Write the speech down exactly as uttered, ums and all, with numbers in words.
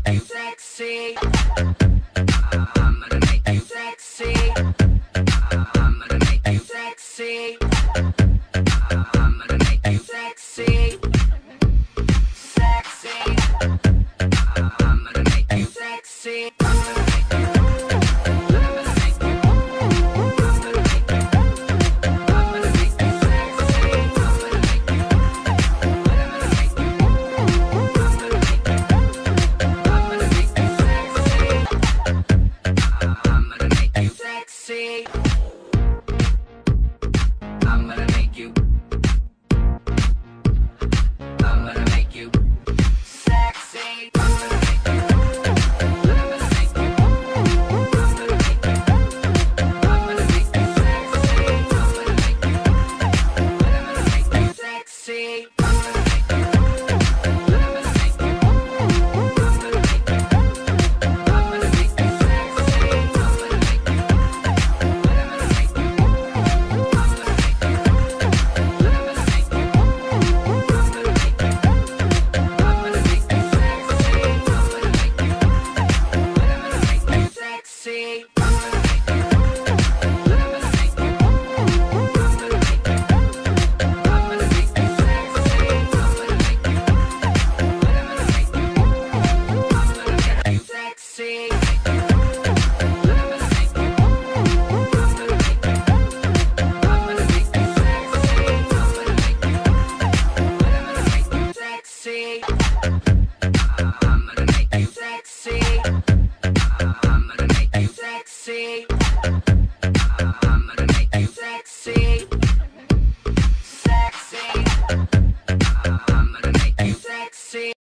you sexy. I'm gonna make you sexy. I'm gonna make you sexy. I'm gonna make you sexy. Sexy. I'm gonna make you sexy. Sexy.